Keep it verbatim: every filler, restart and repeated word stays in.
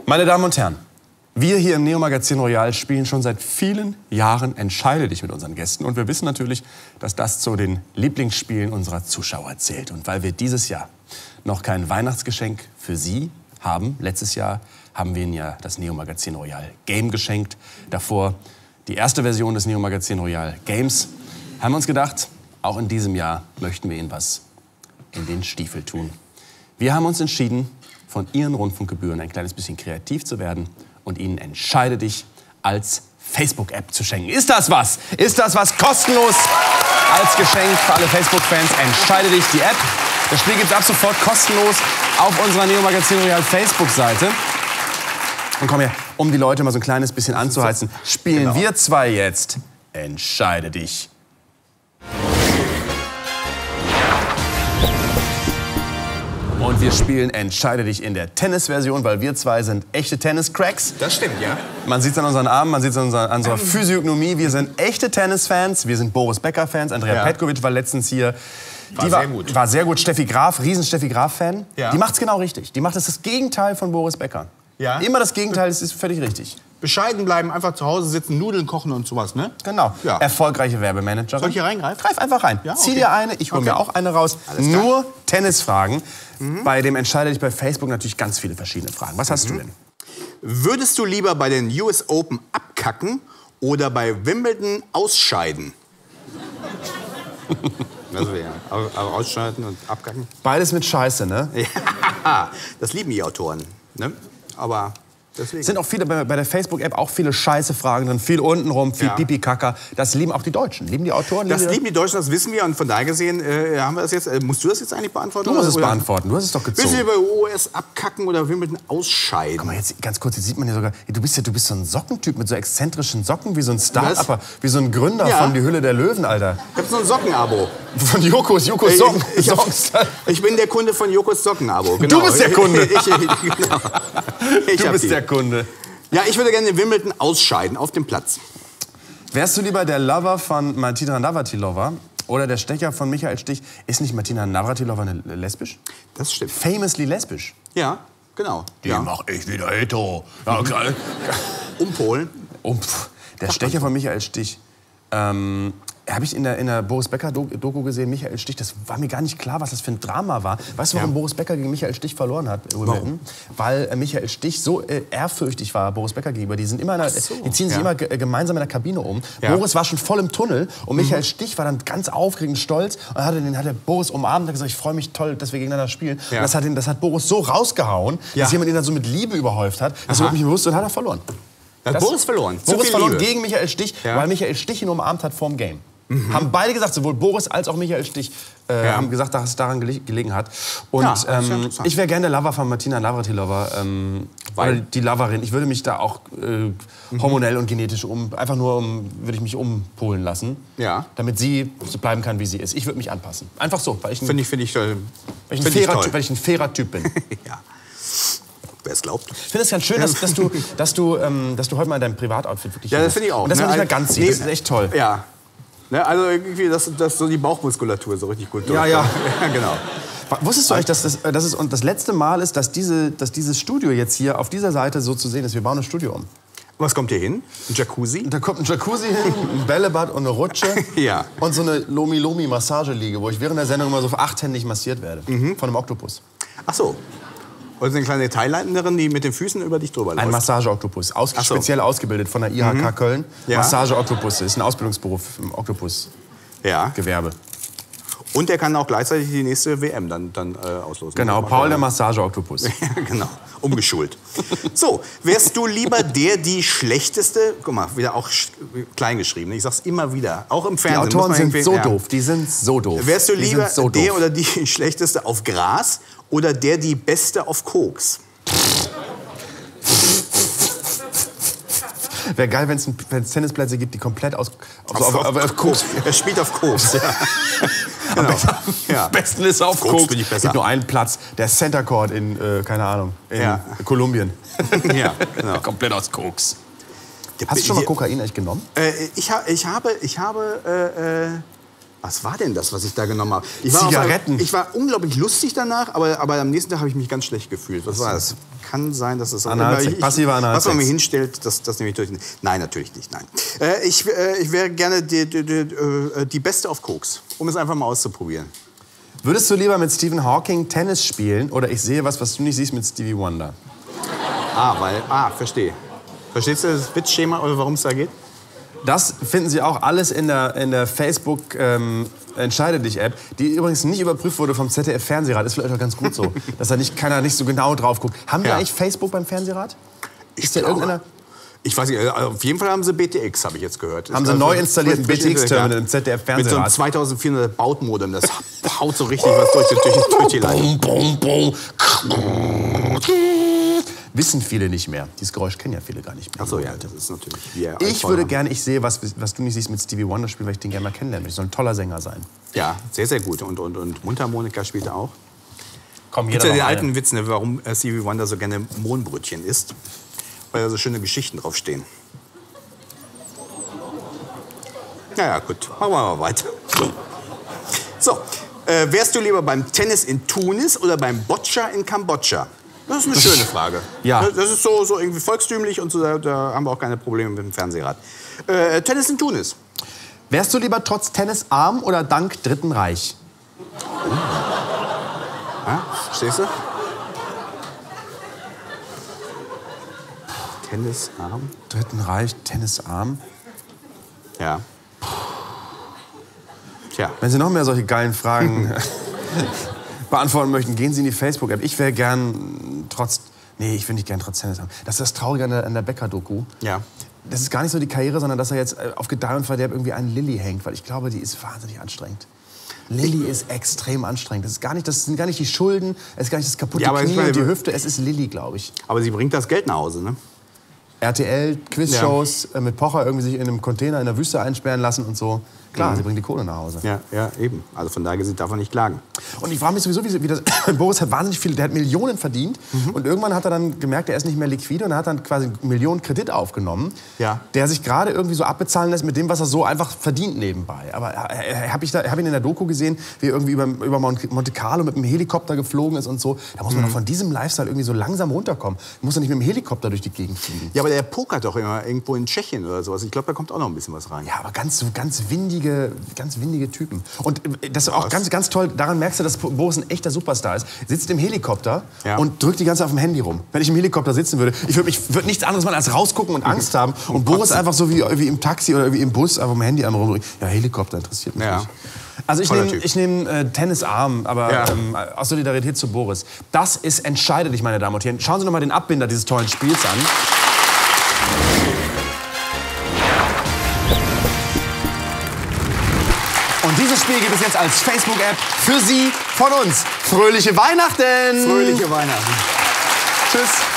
Meine Damen und Herren, wir hier im Neo Magazin Royal spielen schon seit vielen Jahren Entscheide dich mit unseren Gästen. Und wir wissen natürlich, dass das zu den Lieblingsspielen unserer Zuschauer zählt. Und weil wir dieses Jahr noch kein Weihnachtsgeschenk für Sie haben, letztes Jahr haben wir Ihnen ja das Neo Magazin Royal Game geschenkt. Davor die erste Version des Neo Magazin Royal Games. Haben wir uns gedacht, auch in diesem Jahr möchten wir Ihnen was in den Stiefel tun. Wir haben uns entschieden, von Ihren Rundfunkgebühren ein kleines bisschen kreativ zu werden und Ihnen Entscheide dich als Facebook-App zu schenken. Ist das was? Ist das was kostenlos als Geschenk für alle Facebook-Fans? Entscheide dich, die App. Das Spiel gibt es ab sofort kostenlos auf unserer Neo Magazin Royal Facebook-Seite. Und komm her, um die Leute mal so ein kleines bisschen anzuheizen, spielen genau. wir zwei jetzt Entscheide dich. Und wir spielen Entscheide dich in der Tennis-Version, weil wir zwei sind echte Tennis-Cracks. Das stimmt, ja. Man sieht es an unseren Armen, man sieht es an unserer, an unserer Physiognomie. Wir sind echte Tennis-Fans, wir sind Boris Becker-Fans. Andrea ja. Petkovic war letztens hier. War Die sehr war, gut. War sehr gut. Steffi Graf, riesen Steffi Graf-Fan. Ja. Die macht es genau richtig. Die macht es das Gegenteil von Boris Becker. Ja. Immer das Gegenteil, das ist völlig richtig. Bescheiden bleiben, einfach zu Hause sitzen, Nudeln kochen und sowas, ne? Genau. Ja. Erfolgreiche Werbemanagerin. Soll ich hier reingreifen? Greif einfach rein. Ja, okay. Zieh dir eine, ich hole Okay. mir auch eine raus. Alles klar. Nur Tennisfragen. Mhm. Bei dem Entscheide dich bei Facebook natürlich ganz viele verschiedene Fragen. Was hast Mhm. du denn? Würdest du lieber bei den U S Open abkacken oder bei Wimbledon ausscheiden? Also ja, ausscheiden und abkacken. Beides mit Scheiße, ne? Ja, das lieben die Autoren, ne? Aber deswegen. Es sind auch viele bei, bei der Facebook-App auch viele Scheiße-Fragen drin, viel untenrum, viel Ja. Pipi-Kaka. Das lieben auch die Deutschen. Lieben die Autoren? Das lieben die lieben die Deutschen, das wissen wir. Und von daher gesehen, äh, haben wir das jetzt. Äh, musst du das jetzt eigentlich beantworten? Du musst es oder? beantworten, du hast es doch gezogen. Willst du über U S abkacken oder Wimbledon ausscheiden? Guck mal, jetzt ganz kurz, jetzt sieht man ja sogar, du bist ja du bist so ein Sockentyp mit so exzentrischen Socken, wie so ein Start-Upper, wie so ein Gründer Ja. von Die Hülle der Löwen, Alter. Ich hab so ein Sockenabo. Von Jokos, Jokos Socken. Ich, ich, Sockenstyle. ich bin der Kunde von Jokos Sockenabo. Genau. Du bist der Kunde. Ich, ich, genau. ich Du hab bist die. der Kunde. Ja, ich würde gerne in Wimbledon ausscheiden, auf dem Platz. Wärst du lieber der Lover von Martina Navratilova oder der Stecher von Michael Stich? Ist nicht Martina Navratilova eine lesbisch? Das stimmt. Famously lesbisch. Ja, genau. Die ja. mach ich wieder hetero. Ja, geil. Umpolen. Oh, pff, der Stecher von Michael Stich. Ähm, habe ich in der, in der Boris Becker-Doku gesehen, Michael Stich, das war mir gar nicht klar, was das für ein Drama war. Weißt du, warum Ja. Boris Becker gegen Michael Stich verloren hat? Warum? Weil äh, Michael Stich so äh, ehrfürchtig war, Boris Becker gegenüber. Die, sind immer in der, so. die ziehen sich Ja. immer ge gemeinsam in der Kabine um. Ja. Boris war schon voll im Tunnel und Michael mhm. Stich war dann ganz aufregend stolz. Und dann hat er, den, hat er Boris umarmt und hat gesagt, ich freue mich toll, dass wir gegeneinander spielen. Ja. Und das hat, ihn, das hat Boris so rausgehauen, Ja. dass jemand ihn dann so mit Liebe überhäuft hat. Das Aha. wurde mich bewusst und hat er verloren. Hat Das- Boris verloren. Zu Boris viel verloren Liebe. gegen Michael Stich, Ja. weil Michael Stich ihn umarmt hat vorm Game. Mhm. Haben beide gesagt, sowohl Boris als auch Michael Stich äh, Ja. haben gesagt, dass es daran gele gelegen hat. Und Ja, das ist ja ähm, interessant. ich wäre gerne der Lover von Martina Navratilova, ähm, Weil? oder die Loverin. Ich würde mich da auch äh, hormonell und genetisch um, einfach nur um, würde ich mich umpolen lassen, Ja. damit sie so bleiben kann, wie sie ist. Ich würde mich anpassen. Einfach so, weil ich ein, Finde ich, finde ich, äh, weil ich ein, find ich fairer, toll. typ, weil ich ein fairer Typ bin. Ja. Wer es glaubt. Ich finde es ganz schön, dass, dass, du, dass, du, ähm, dass du heute mal in deinem Privatoutfit wirklich Ja, hier das finde ich bist. auch. Und das ne? man nicht mehr ganz sieht. Nee, Das ist echt toll. Ja. Ne, also irgendwie, dass, dass so die Bauchmuskulatur so richtig gut Ja, ja. ja, genau. Wusstest du eigentlich, dass das, dass es das letzte Mal ist, dass, diese, dass dieses Studio jetzt hier auf dieser Seite so zu sehen ist? Wir bauen ein Studio um. Was kommt hier hin? Ein Jacuzzi? Da kommt ein Jacuzzi hin, ein Bällebad und eine Rutsche. Ja. Und so eine Lomi-Lomi-Massageliege, wo ich während der Sendung immer so achthändig massiert werde. Mhm. Von einem Oktopus. Ach so. Und eine kleine Thailänderin, die mit den Füßen über dich drüber läuft. Ein Massage-Oktopus. Aus, Ach so. Speziell ausgebildet von der I H K Mhm. Köln. Ja. Massage-Oktopus ist ein Ausbildungsberuf im Oktopus-Gewerbe. Ja. Und er kann auch gleichzeitig die nächste W M dann, dann äh, auslosen. Genau, Das Paul macht der er- Massage-Oktopus. Ja, genau. Umgeschult. So, wärst du lieber der, die schlechteste, guck mal, wieder auch sch- klein geschrieben, ich sag's immer wieder, auch im Die Fernsehen. muss Autoren man sind irgendwie- so ja. doof. Die sind so doof. Wärst du Die lieber sind so der doof. oder die schlechteste auf Gras oder der, die beste auf Koks? Wäre geil, wenn es Tennisplätze gibt, die komplett aus, auf, Auf- auf, auf, auf Koks. Er spielt auf Koks, ja. Am Genau. besten, Ja. am besten ist auf Koks Koks. bin ich Es besser. gibt nur einen Platz, der Center Court in, äh, keine Ahnung, in Ja. Kolumbien. Ja, genau. Komplett aus Koks. Ja, Hast du schon mal hier- Kokain echt genommen? Äh, ich, ha ich habe, ich habe äh, äh, Was war denn das, was ich da genommen habe? Ich war Zigaretten. Auf, ich war unglaublich lustig danach, aber, aber am nächsten Tag habe ich mich ganz schlecht gefühlt. Was war das? Kann sein, dass es... Analsex, passiver Analsex. Was man mir hinstellt, das, das nehme ich durch. Nein, natürlich nicht, nein. Äh, ich äh, ich wäre gerne die, die, die, die Beste auf Koks, um es einfach mal auszuprobieren. Würdest du lieber mit Stephen Hawking Tennis spielen oder ich sehe was, was du nicht siehst mit Stevie Wonder? Ah, weil... Ah, verstehe. Verstehst du das Witzschema oder worum es da geht? Das finden Sie auch alles in der, in der Facebook ähm, Entscheide dich App, die übrigens nicht überprüft wurde vom Z D F-Fernsehrat. Ist vielleicht auch ganz gut so, dass da nicht, keiner nicht so genau drauf guckt. Haben die Ja. eigentlich Facebook beim Fernsehrat? Ich Ist da glaube. irgendeiner? Ich weiß nicht, auf jeden Fall haben sie B T X, habe ich jetzt gehört. Haben sie einen neu installierten B T X-Terminal im Z D Mit so einem F-Fernsehrat? zweitausendvierhundert Baut-Modem, das haut so richtig was durch, durch, durch die Leitung. Bum, bum, bum. Wissen viele nicht mehr. Dieses Geräusch kennen ja viele gar nicht mehr. Ach so, ja, das ist natürlich... wie er Ich voll würde haben. gerne, ich sehe, was, was du nicht siehst, mit Stevie Wonder spielen, weil ich den gerne mal kennenlernen möchte. Soll ein toller Sänger sein. Ja, sehr, sehr gut. Und, und, und Mundharmonika spielt er auch. Komm, Gibt jeder ja den noch eine. alten Witz, ne, warum äh, Stevie Wonder so gerne Mohnbrötchen isst. Weil da so schöne Geschichten draufstehen. Na ja, gut. Machen wir mal weiter. So, äh, wärst du lieber beim Tennis in Tunis oder beim Boccia in Kambodscha? Das ist eine schöne Frage. Ja. Das ist so, so irgendwie volkstümlich und so, da, da haben wir auch keine Probleme mit dem Fernsehrat. Äh, Tennis in Tunis. Wärst du lieber trotz Tennis arm oder dank Dritten Reich? Ja, verstehst du? Tennisarm? Dritten Reich, Tennisarm. Ja. Tja. Wenn Sie noch mehr solche geilen Fragen beantworten möchten, gehen Sie in die Facebook-App. Ich wäre gern trotz... Nee, ich will nicht gern trotz Tennisarm. Das ist das Traurige an der, an der Becker-Doku. Ja. Das ist gar nicht so die Karriere, sondern dass er jetzt äh, auf Gedeih und Verderb irgendwie an Lilly hängt. Weil ich glaube, die ist wahnsinnig anstrengend. Lilly ist extrem anstrengend. Das, ist gar nicht, das sind gar nicht die Schulden, es ist gar nicht das kaputte Ja, aber ich Knie meine, und die Hüfte. Es ist Lilly, glaube ich. Aber sie bringt das Geld nach Hause, ne? R T L, Quizshows, äh, mit Pocher irgendwie sich in einem Container in der Wüste einsperren lassen und so. Klar, Mhm. sie bringt die Kohle nach Hause. Ja, ja, eben. Also von daher gesehen darf er nicht klagen. Und ich frage mich sowieso, wie, wie das... Boris hat wahnsinnig viel, der hat Millionen verdient. Mhm. Und irgendwann hat er dann gemerkt, er ist nicht mehr liquide. Und er hat dann quasi Millionen Kredit aufgenommen, Ja. der sich gerade irgendwie so abbezahlen lässt mit dem, was er so einfach verdient nebenbei. Aber äh, habe ich, da- hab ihn in der Doku gesehen, wie er irgendwie über, über Mon- Monte Carlo mit einem Helikopter geflogen ist und so. Da muss man Mhm. doch von diesem Lifestyle irgendwie so langsam runterkommen. Muss er nicht mit dem Helikopter durch die Gegend fliegen. Ja, aber der pokert doch immer irgendwo in Tschechien oder sowas. Ich glaube, da kommt auch noch ein bisschen was rein. Ja, aber ganz, so ganz windige, ganz windige Typen. Und äh, das ist auch ganz, ganz toll, daran merkst du, dass Boris ein echter Superstar ist. Sitzt im Helikopter Ja. und drückt die ganze Zeit auf dem Handy rum. Wenn ich im Helikopter sitzen würde, ich würde würd nichts anderes machen als rausgucken und Angst haben. Und Boris einfach so wie, wie im Taxi oder wie im Bus einfach mit dem Handy einmal rumdrücken. Ja, Helikopter interessiert mich Ja. nicht. Also ich Toller nehme Typ. ich nehm, äh, Tennisarm, aber Ja. ähm, aus Solidarität zu Boris. Das ist Entscheide dich, meine Damen und Herren. Schauen Sie noch mal den Abbinder dieses tollen Spiels an. Und dieses Spiel gibt es jetzt als Facebook-App für Sie von uns. Fröhliche Weihnachten! Fröhliche Weihnachten. Tschüss!